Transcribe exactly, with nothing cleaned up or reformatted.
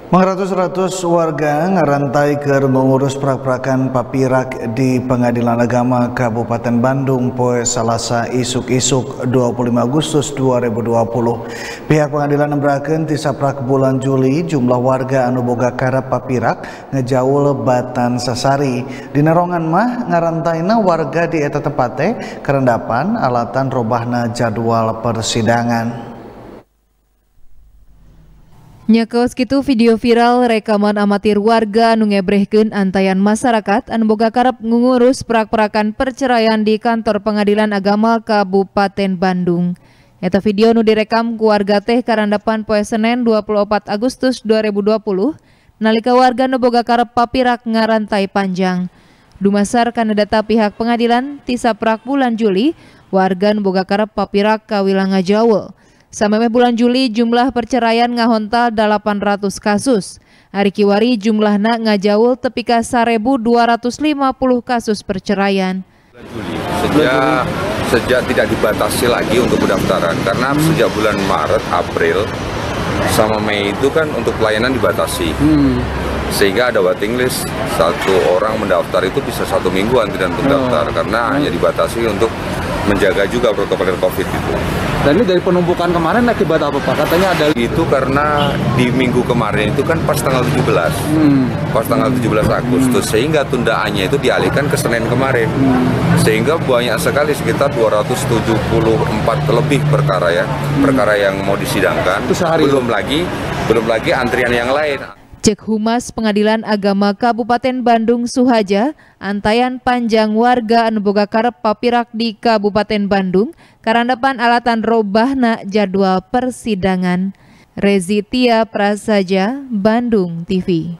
Mengratus-ratus warga ngarantai ke mengurus prak-prakan papirak di Pengadilan Agama Kabupaten Bandung poe Salasa isuk-isuk dua puluh lima Agustus dua ribu dua puluh. Pihak pengadilan nembrakeun ti saprak bulan Juli jumlah warga anu boga karep papirak ngejaul batan sasari. Dina rongan mah ngarantaina warga di eta tempat teh kerendapan alatan robahna jadwal persidangan. Nyakaos kitu video viral rekaman amatir warga anu ngebrehkeun antayan masyarakat anu boga karep ngurus prak-prakan perceraian di kantor Pengadilan Agama Kabupaten Bandung. Eta video nu direkam ku warga teh karandapan poe Senen dua puluh opat Agustus dua ribu dua puluh nalika warga nu boga karep papirak ngarantai panjang. Dumasar kana data pihak pengadilan ti saprak bulan Juli warga nu boga karep papirak kawilang ngajaul. Samemeh bulan Juli jumlah perceraian ngahontal delapan ratus kasus. Ari kiwari jumlahna ngajaul tepi ka seribu dua ratus lima puluh kasus perceraian. Juli sejak sejak tidak dibatasi lagi untuk pendaftaran karena sejak bulan Maret, April sama Mei itu kan untuk pelayanan dibatasi. Hmm. Sehingga ada waiting list, satu orang mendaftar itu bisa satu minggu antrian untuk daftar oh. karena hanya dibatasi untuk menjaga juga protokol COVID itu. Dan ini dari penumpukan kemarin akibat apa Pak? Katanya ada itu karena di minggu kemarin itu kan pas tanggal tujuh belas, hmm. pas tanggal tujuh belas Agustus, hmm. sehingga tundaannya itu dialihkan ke Senin kemarin, hmm. sehingga banyak sekali sekitar dua ratus tujuh puluh empat lebih perkara ya, hmm. perkara yang mau disidangkan, belum lagi belum lagi antrian yang lain. Cek Humas Pengadilan Agama Kabupaten Bandung Suhaja, antayan panjang warga anu boga karep papirak di Kabupaten Bandung karandapan alatan robahna jadwal persidangan. Rezi Tia Prasaja, Bandung T V.